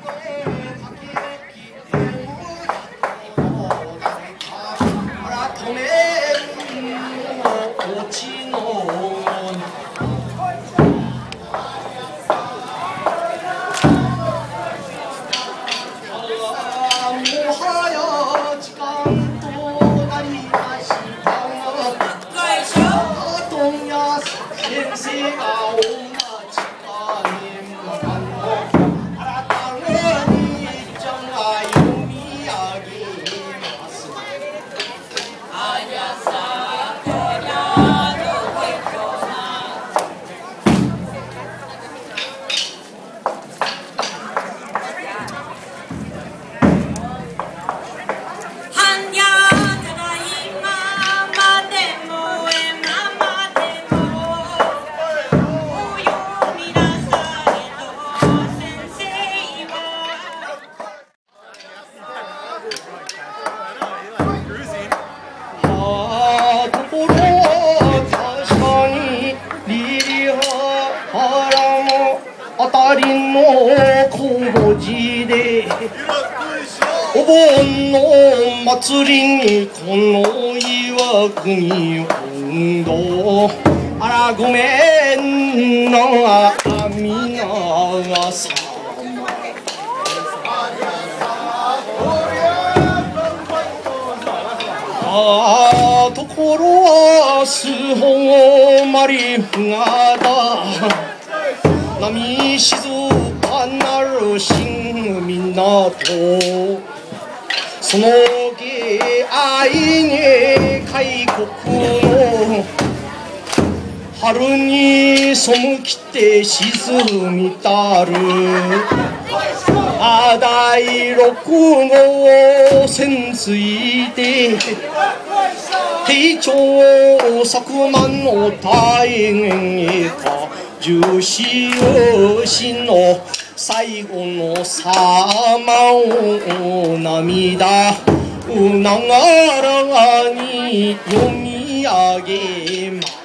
お盆の祭りにこの岩国本堂あらごめんな皆さまところはすほまりがだ波静かなる新港その気合に開国の春に背きて沈みたる第六号潜水で帝朝昨万の大変か重視しの最後の様を涙ながらに読み上げます。